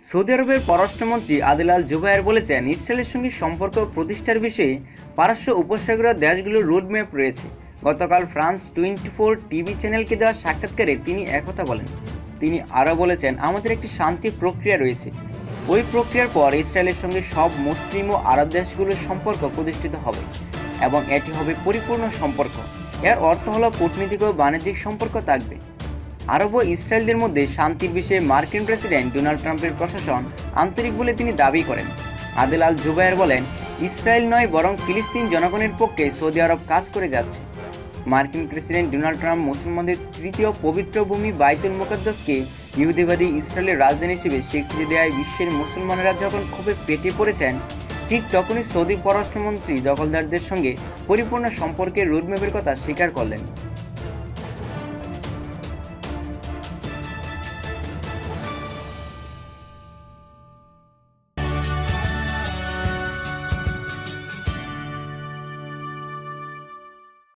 Saudi আরবের পররাষ্ট্রমন্ত্রী আদিল আল জুবায়ের বলেছেন, ইসরায়েলের সঙ্গে সম্পর্ক প্রতিষ্ঠার বিষয়ে পারস্য উপসাগরীয় দেশগুলোর রোডম্যাপ রয়েছে। গতকাল ফ্রান্স 24 টিভি চ্যানেলকে দেওয়া সাক্ষাৎকারে তিনি একথা বলেন। তিনি আরও বলেছেন, আমাদের একটি শান্তি প্রক্রিয়া রয়েছে। ওই প্রক্রিয়ার পর ইসরায়েলের সঙ্গে সব মুসলিম ও আরব দেশগুলোর সম্পর্ক প্রতিষ্ঠিত হবে এবং এটি হবে পরিপূর্ণ সম্পর্ক। এর অর্থ হলো কূটনৈতিক ও বাণিজ্যিক সম্পর্ক থাকবে। আরব ও ইসরায়েলদের মধ্যে শান্তির বিষয়ে মার্কিন প্রেসিডেন্ট ডোনাল্ড ট্রাম্পের প্রশাসন আন্তরিক বলে তিনি দাবি করেন। আদিল আল জুবায়ের বলেন, ইসরায়েল নয় বরং ফিলিস্তিন জনগণের পক্ষে সৌদি আরব কাজ করে যাচ্ছে। মার্কিন প্রেসিডেন্ট ডোনাল্ড ট্রাম্প মুসলমানদের তৃতীয় পবিত্র ভূমি বাইতুল মুকাদ্দাসকে ইহুদিবাদী ইসরায়েলের রাজধানী হিসেবে স্বীকৃতি দেওয়ায় বিশ্বের মুসলমানেরা যখন ক্ষোভে পেটে পড়েছেন, ঠিক তখনই সৌদি পররাষ্ট্রমন্ত্রী দখলদারদের সঙ্গে পরিপূর্ণ সম্পর্কের রোডম্যাপের কথা স্বীকার করলেন।